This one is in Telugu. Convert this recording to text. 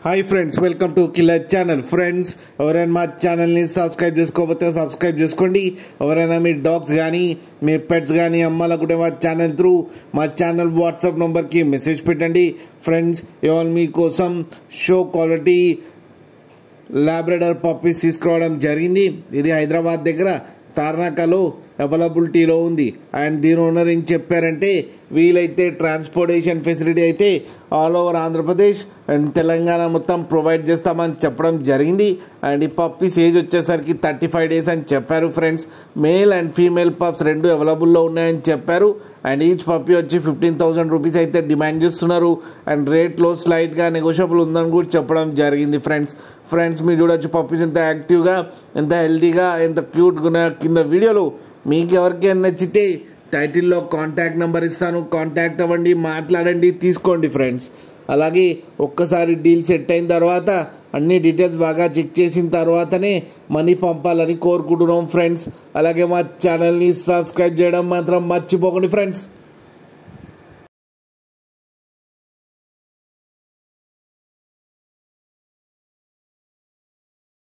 Hi friends, welcome to killer channel. Friends, ఎవరైనా మా ఛానల్ని సబ్స్క్రైబ్ చేసుకోకపోతే సబ్స్క్రైబ్ చేసుకోండి. ఎవరైనా మీ డాగ్స్ కానీ మీ పెట్స్ కానీ అమ్మాలనుకుంటే మా ఛానల్ త్రూ మా ఛానల్ వాట్సాప్ నెంబర్కి మెసేజ్ పెట్టండి. ఫ్రెండ్స్, ఇవాళ మీకోసం షో క్వాలిటీ లాబ్రడార్ పప్పీస్ తీసుకురావడం జరిగింది. ఇది హైదరాబాద్ దగ్గర తార్నాకలో అవైలబిలిటీలో ఉంది. అండ్ దీని ఓనర్ ఏం చెప్పారంటే, వీలైతే ట్రాన్స్పోర్టేషన్ ఫెసిలిటీ అయితే all over Andhra Pradesh and Telangana మొత్తం ప్రొవైడ్ చేస్తామని చెప్పడం జరిగింది. అండ్ ఈ పప్పీస్ ఏజ్ వచ్చేసరికి 35 days అని చెప్పారు. Friends, male and female pups రెండు అవైలబుల్లో ఉన్నాయని చెప్పారు. అండ్ ఈచ్ పప్పీ వచ్చి 15,000 రూపీస్ అయితే డిమాండ్ చేస్తున్నారు. అండ్ రేట్లో స్లైట్గా నెగోషియబుల్ ఉందని కూడా చెప్పడం జరిగింది. ఫ్రెండ్స్ మీరు చూడొచ్చు పప్పీస్ ఎంత యాక్టివ్గా, ఎంత హెల్తీగా, ఎంత క్యూట్గా ఉన్నాయో. కింద వీడియోలో మీకు ఎవరికైనా నచ్చితే టైటిల్లో కాంటాక్ట్ నెంబర్ ఇస్తాను, కాంటాక్ట్ అవ్వండి, మాట్లాడండి, తీసుకోండి. ఫ్రెండ్స్, అలాగే ఒక్కసారి డీల్ సెట్ అయిన తర్వాత అన్ని డీటెయిల్స్ బాగా చెక్ చేసిన తర్వాతనే మనీ పంపాలని కోరుకుంటున్నాం. ఫ్రెండ్స్, అలాగే మా ఛానల్ని సబ్స్క్రైబ్ చేయడం మాత్రం మర్చిపోకండి. ఫ్రెండ్స్.